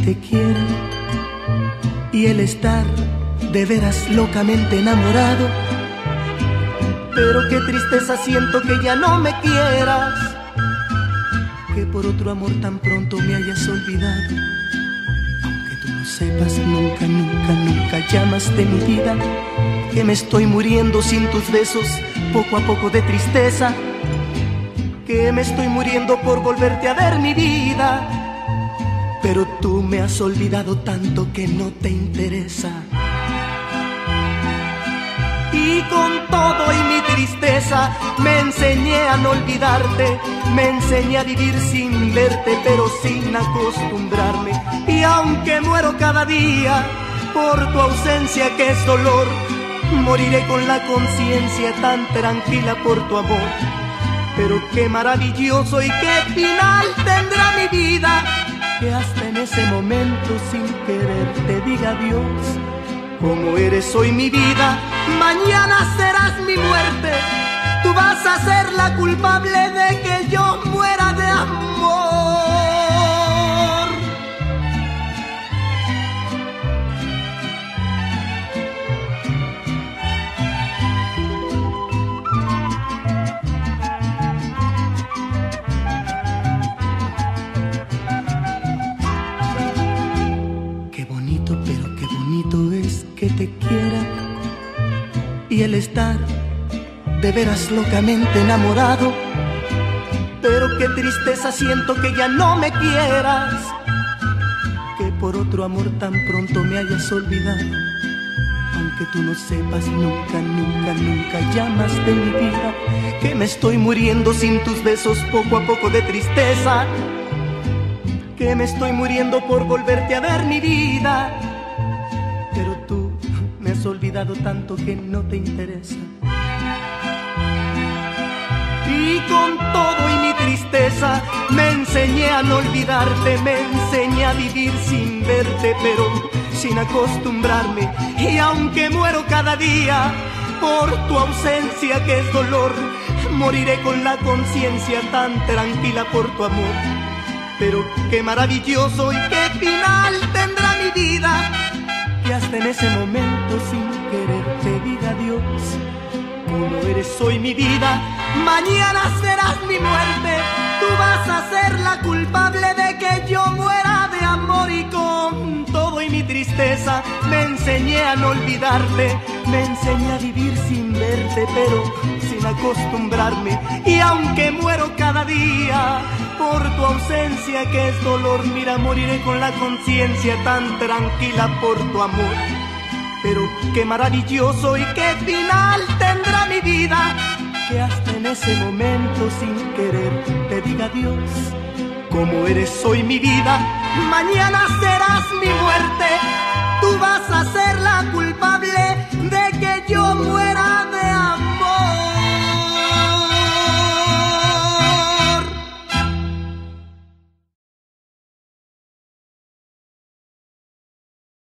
te quiera y el estar de veras locamente enamorado. Pero qué tristeza siento que ya no me quieras, que por otro amor tan pronto me hayas olvidado. Aunque tú no sepas, nunca, nunca, nunca llamaste mi vida, que me estoy muriendo sin tus besos, poco a poco de tristeza, que me estoy muriendo por volverte a ver mi vida. Pero tú me has olvidado tanto que no te interesa. Y con todo y mi tristeza me enseñé a no olvidarte, me enseñé a vivir sin verte, pero sin acostumbrarme. Y aunque muero cada día por tu ausencia que es dolor, moriré con la conciencia tan tranquila por tu amor. Pero qué maravilloso y qué final tendrá mi vida, que hasta en ese momento sin querer te diga adiós. Como eres hoy mi vida, mañana serás mi muerte. Tú vas a ser la culpable de que yo muera de amor. Qué bonito, pero qué bonito es que te quiera y el estar de veras locamente enamorado. Pero qué tristeza siento que ya no me quieras, que por otro amor tan pronto me hayas olvidado. Aunque tú no sepas, nunca, nunca, nunca llamaste mi vida, que me estoy muriendo sin tus besos poco a poco de tristeza, que me estoy muriendo por volverte a ver mi vida. Pero tú me has olvidado tanto que no te interesa. Y con todo y mi tristeza me enseñé a no olvidarte, me enseñé a vivir sin verte, pero sin acostumbrarme. Y aunque muero cada día por tu ausencia que es dolor, moriré con la conciencia tan tranquila por tu amor. Pero qué maravilloso y qué final tendrá mi vida, que hasta en ese momento sin querer te diga adiós. Como eres hoy mi vida, mañana serás mi muerte. Tú vas a ser la culpable de que yo muera de amor. Y con todo y mi tristeza me enseñé a no olvidarte, me enseñé a vivir sin verte, pero sin acostumbrarme. Y aunque muero cada día por tu ausencia que es dolor, mira, moriré con la conciencia tan tranquila por tu amor. Pero qué maravilloso y qué final tendrá mi vida, que hasta en ese momento sin querer te diga adiós. Como eres hoy mi vida, mañana serás mi muerte. Tú vas a ser la